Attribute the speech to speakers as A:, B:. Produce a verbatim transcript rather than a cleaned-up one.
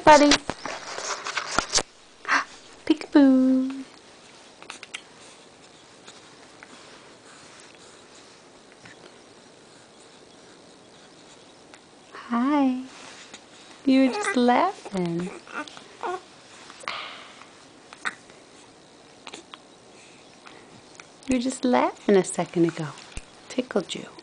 A: buddy. Peekaboo. Hi. You were just laughing. You were just laughing a second ago. Tickled you.